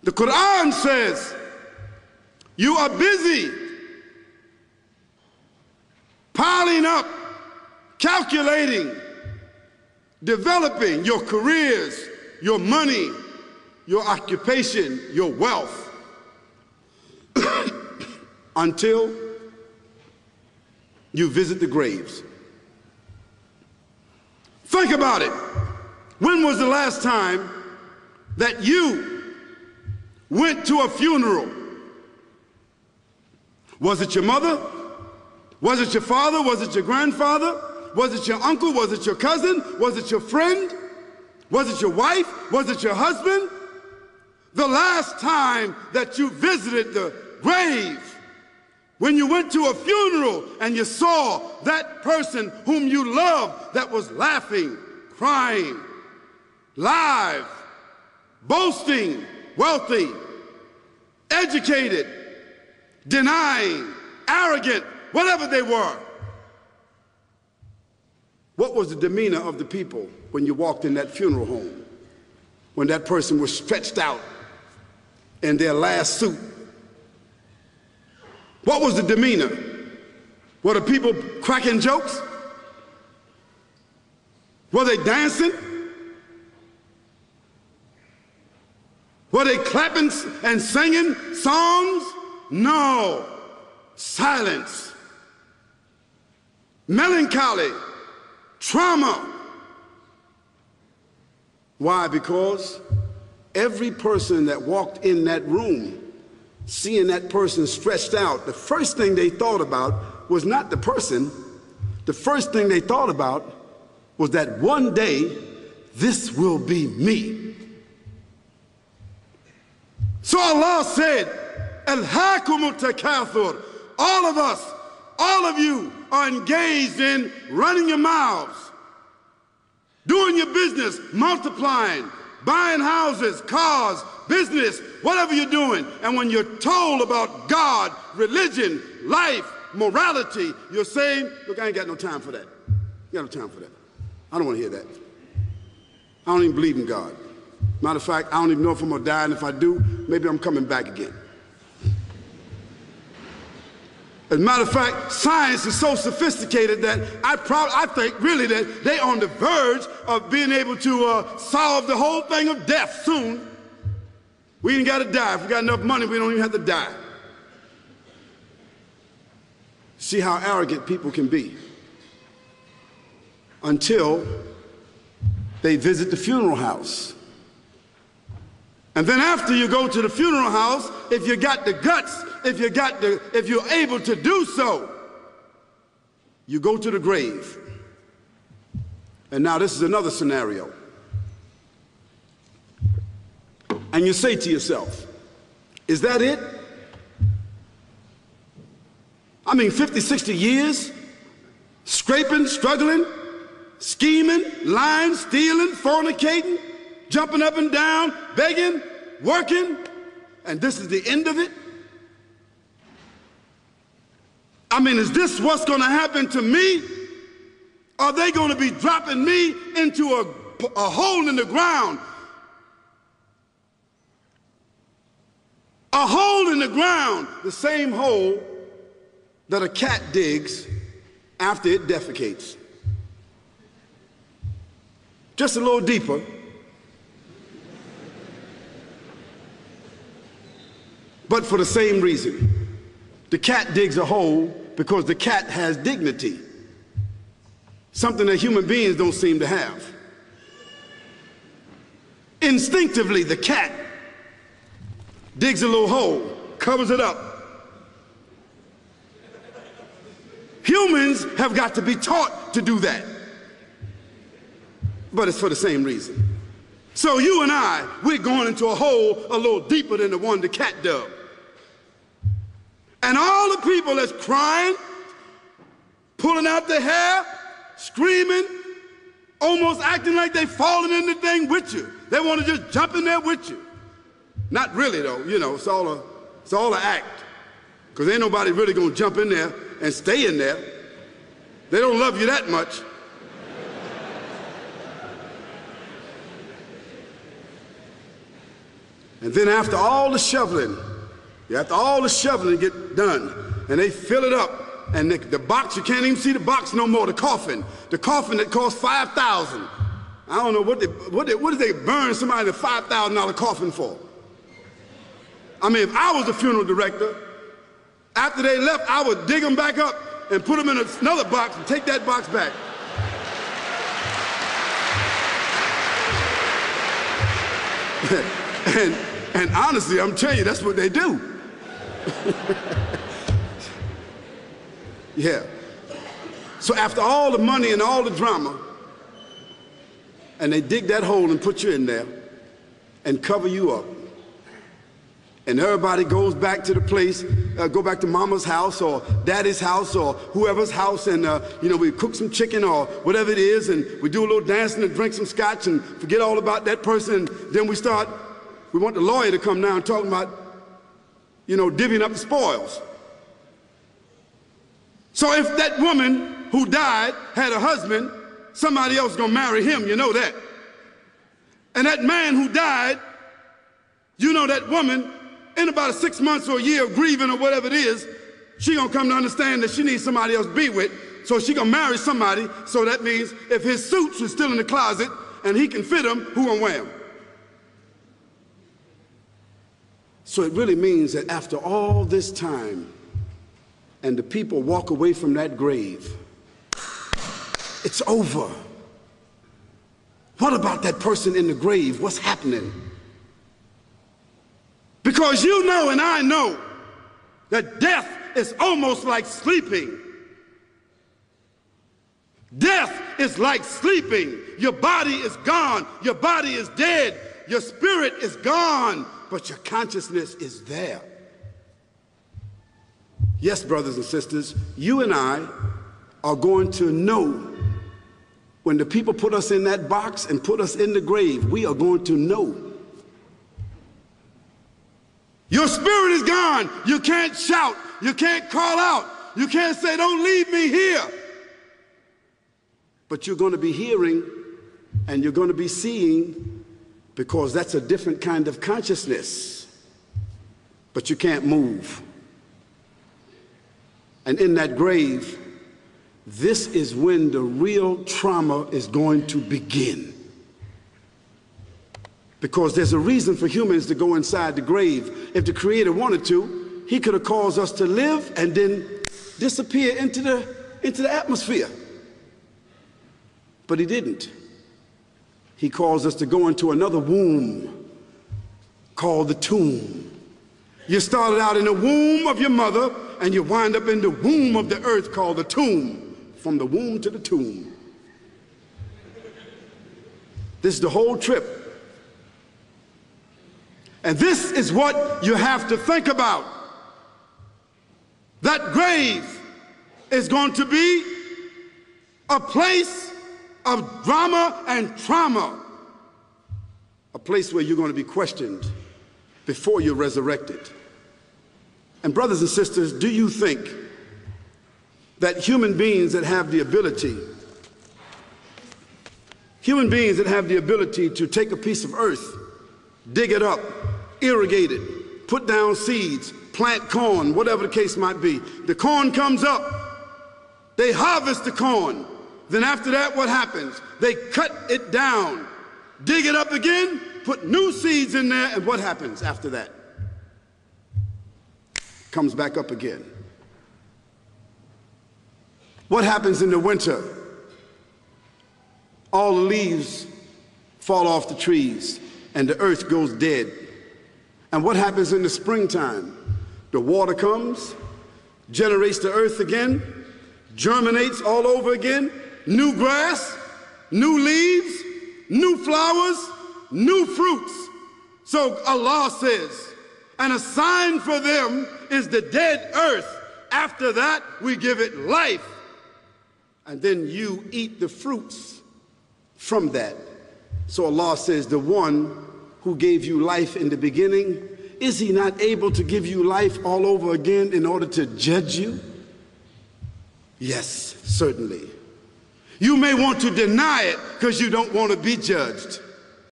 The Quran says, you are busy piling up, calculating, developing your careers, your money, your occupation, your wealth, until you visit the graves. Think about it. When was the last time that you went to a funeral? Was it your mother? Was it your father? Was it your grandfather? Was it your uncle? Was it your cousin? Was it your friend? Was it your wife? Was it your husband? The last time that you visited the grave, when you went to a funeral and you saw that person whom you loved that was laughing, crying, live, boasting, wealthy, educated, denying, arrogant, whatever they were. What was the demeanor of the people when you walked in that funeral home? When that person was stretched out in their last suit? What was the demeanor? Were the people cracking jokes? Were they dancing? Were they clapping and singing songs? No. Silence. Melancholy. Trauma. Why? Because every person that walked in that room, seeing that person stretched out, the first thing they thought about was not the person. The first thing they thought about was that one day, this will be me. So Allah said, Alhaakumut takathur. All of us, all of you are engaged in running your mouths, doing your business, multiplying, buying houses, cars, business, whatever you're doing. And when you're told about God, religion, life, morality, you're saying, look, I ain't got no time for that. I got no time for that. I don't want to hear that. I don't even believe in God. Matter of fact, I don't even know if I'm going to die, and if I do, maybe I'm coming back again. As a matter of fact, science is so sophisticated that I think really that they're on the verge of being able to solve the whole thing of death soon. We ain't got to die. If we got enough money, we don't even have to die. See how arrogant people can be until they visit the funeral house. And then after you go to the funeral house, if you got the guts, if you're able to do so, you go to the grave. And now this is another scenario. And you say to yourself, is that it? I mean, 50, 60 years, scraping, struggling, scheming, lying, stealing, fornicating, jumping up and down, begging, working, and this is the end of it? I mean, is this what's going to happen to me? Are they going to be dropping me into a hole in the ground? A hole in the ground, the same hole that a cat digs after it defecates. Just a little deeper. But for the same reason. The cat digs a hole because the cat has dignity. Something that human beings don't seem to have. Instinctively, the cat digs a little hole, covers it up. Humans have got to be taught to do that. But it's for the same reason. So you and I, we're going into a hole a little deeper than the one the cat dug. And all the people that's crying, pulling out their hair, screaming, almost acting like they falling in the thing with you. They want to just jump in there with you. Not really though, you know, it's all an act. Because ain't nobody really going to jump in there and stay in there. They don't love you that much. And then after all the shoveling get done, and they fill it up, and the box, you can't even see the box no more, the coffin that cost $5,000. I don't know what did they burn somebody in a $5,000 coffin for? I mean, if I was the funeral director, after they left, I would dig them back up and put them in another box and take that box back. and honestly, I'm telling you, that's what they do. Yeah. So after all the money and all the drama, and they dig that hole and put you in there and cover you up, and everybody goes back to the place, go back to mama's house or daddy's house or whoever's house, and we cook some chicken or whatever it is, and we do a little dancing and drink some scotch and forget all about that person, and then we want the lawyer to come now and talk about, divvying up the spoils. So if that woman who died had a husband, somebody else is gonna marry him, you know that. And that man who died, that woman, in about 6 months or a year of grieving or whatever it is, she gonna come to understand that she needs somebody else to be with, so she gonna marry somebody. So that means if his suits are still in the closet and he can fit them, who gonna wear them? So it really means that after all this time, and the people walk away from that grave, it's over. What about that person in the grave? What's happening? Because you know and I know that death is almost like sleeping. Death is like sleeping. Your body is gone. Your body is dead. Your spirit is gone, but your consciousness is there. Yes, brothers and sisters, you and I are going to know when the people put us in that box and put us in the grave, we are going to know. Your spirit is gone. You can't shout. You can't call out. You can't say, don't leave me here. But you're going to be hearing and you're going to be seeing, because that's a different kind of consciousness. But you can't move. And in that grave, this is when the real trauma is going to begin. Because there's a reason for humans to go inside the grave. If the Creator wanted to, he could have caused us to live and then disappear into the atmosphere. But he didn't. He caused us to go into another womb called the tomb. You started out in the womb of your mother, and you wind up in the womb of the earth called the tomb. From the womb to the tomb. This is the whole trip. And this is what you have to think about. That grave is going to be a place of drama and trauma. A place where you're going to be questioned before you're resurrected. And brothers and sisters, do you think that human beings that have the ability to take a piece of earth, dig it up, irrigate it, put down seeds, plant corn, whatever the case might be. The corn comes up, they harvest the corn. Then after that, what happens? They cut it down, dig it up again, put new seeds in there, and what happens after that? Comes back up again. What happens in the winter? All the leaves fall off the trees and the earth goes dead. And what happens in the springtime? The water comes, generates the earth again, germinates all over again, new grass, new leaves, new flowers, new fruits. So Allah says, and a sign for them is the dead earth. After that, we give it life. And then you eat the fruits from that. So Allah says, the one who gave you life in the beginning, is he not able to give you life all over again in order to judge you? Yes, certainly. You may want to deny it because you don't want to be judged.